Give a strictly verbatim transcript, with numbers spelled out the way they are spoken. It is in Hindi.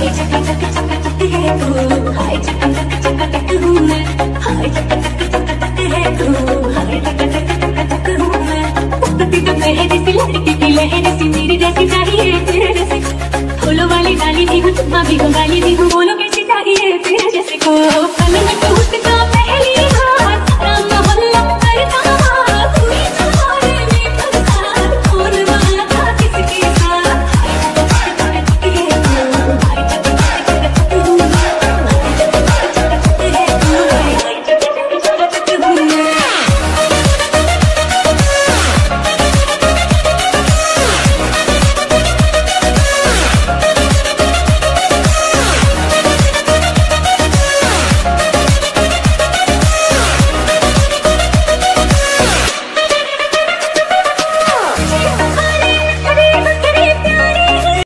हाय चक चक चक चक है तू, हाय चक चक चक चक हूँ मैं, हाय चक चक चक चक है तू, हाय चक चक चक चक हूँ मैं। उठती तो मेहंदी सी लड़की की लहर सी, मेरी जैसी चाहिए तेरे जैसे, फूलों वाली डाली भी हूँ, चुम्मा भी हूँ, गाली भी हूँ, बोलो कैसी चाहिए तेरे जैसे को।